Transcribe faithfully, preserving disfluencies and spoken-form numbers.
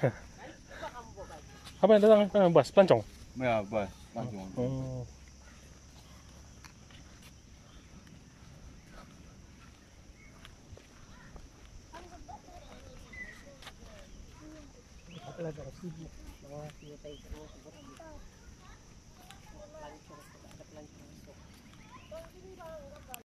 Apa yang datang? Eh, bas, pelancong? Ya, bas. Langsung. Oh. Talaga sibuk mga sinutay sa mga subot. Pelancong, pelancong.